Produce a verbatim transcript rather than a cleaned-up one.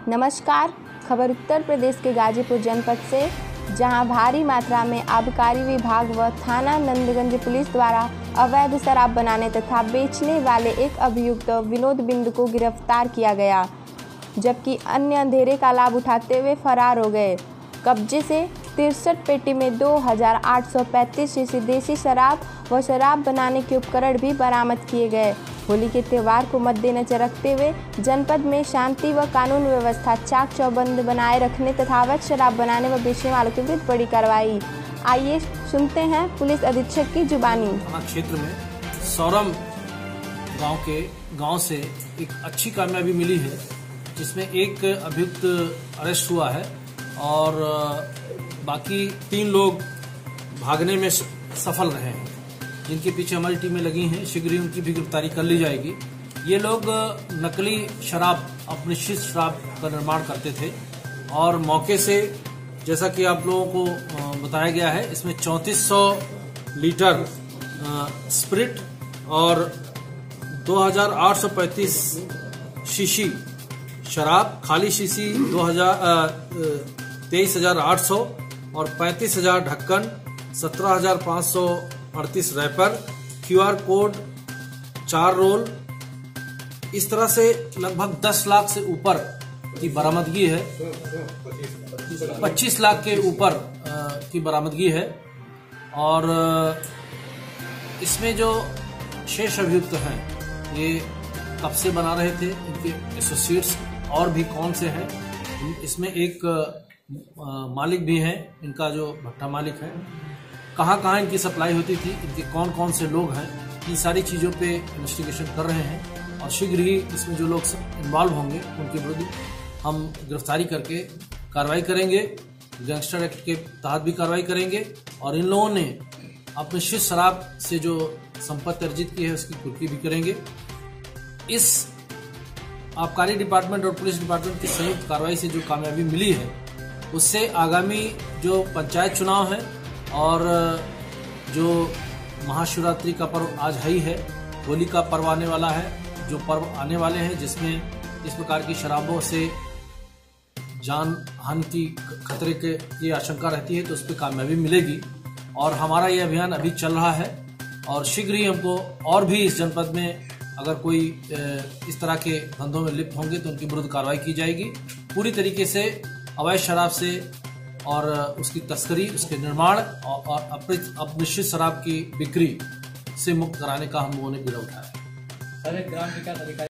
नमस्कार। खबर उत्तर प्रदेश के गाजीपुर जनपद से, जहां भारी मात्रा में आबकारी विभाग व थाना नंदगंज पुलिस द्वारा अवैध शराब बनाने तथा बेचने वाले एक अभियुक्त विनोद बिंदु को गिरफ्तार किया गया, जबकि अन्य अंधेरे का लाभ उठाते हुए फरार हो गए। कब्जे से तिरसठ पेटी में दो हज़ार आठ सौ पैंतीस शीशी देसी शराब व शराब बनाने के उपकरण भी बरामद किए गए। होली के त्यौहार को मद्देनजर रखते हुए जनपद में शांति व कानून व्यवस्था चाक चौबंद बनाए रखने तथा अवैध शराब बनाने व बेचने वालों के विरुद्ध बड़ी कार्रवाई। आइए सुनते हैं पुलिस अधीक्षक की जुबानी। थाना क्षेत्र में सौरम गांव के गांव से एक अच्छी कामयाबी मिली है, जिसमें एक अभियुक्त अरेस्ट हुआ है और बाकी तीन लोग भागने में सफल रहे हैं, जिनके पीछे हमारी टीमें लगी हैं। शीघ्र ही उनकी भी गिरफ्तारी कर ली जाएगी। ये लोग नकली शराब, अपनिश्चित शराब का निर्माण करते थे और मौके से, जैसा कि आप लोगों को बताया गया है, इसमें चौंतीस सौ लीटर स्प्रिट और दो हज़ार आठ सौ पैंतीस शीशी शराब, खाली शीशी दो हजार तेईस हजार आठ सौ और पैंतीस हजार ढक्कन, सत्रह हजार पाँच सौ अड़तीस रैपर, क्यूआर कोड, चार रोल, इस तरह से लगभग दस लाख से ऊपर की बरामदगी है। पच्चीस लाख के ऊपर की बरामदगी है। और इसमें जो शेष अभियुक्त हैं, ये कब से बना रहे थे, इनके एसोसिएट्स और भी कौन से हैं। इसमें एक मालिक भी है, इनका जो भट्टा मालिक है, कहाँ कहाँ इनकी सप्लाई होती थी, इनके कौन कौन से लोग हैं, इन सारी चीज़ों पे इन्वेस्टिगेशन कर रहे हैं और शीघ्र ही इसमें जो लोग इन्वॉल्व होंगे उनके विरुद्ध हम गिरफ्तारी करके कार्रवाई करेंगे। गैंगस्टर एक्ट के तहत भी कार्रवाई करेंगे और इन लोगों ने अपनिश्चित शराब से जो संपत्ति अर्जित की है उसकी कुर्की भी करेंगे। इस आबकारी डिपार्टमेंट और पुलिस डिपार्टमेंट की संयुक्त कार्रवाई से जो कामयाबी मिली है, उससे आगामी जो पंचायत चुनाव है और जो महाशिवरात्रि का पर्व आज है ही है, होली का पर्व आने वाला है, जो पर्व आने वाले हैं जिसमें इस प्रकार की शराबों से जान हानि की खतरे के की आशंका रहती है, तो उस पर कामयाबी मिलेगी। और हमारा ये अभियान अभी चल रहा है और शीघ्र ही हमको और भी इस जनपद में अगर कोई इस तरह के धंधों में लिप्त होंगे तो उनके विरुद्ध कार्रवाई की जाएगी। पूरी तरीके से अवैध शराब से और उसकी तस्करी, उसके निर्माण और अपनिश्चित शराब की बिक्री से मुक्त कराने का हम लोगों ने बीड़ा उठाया है।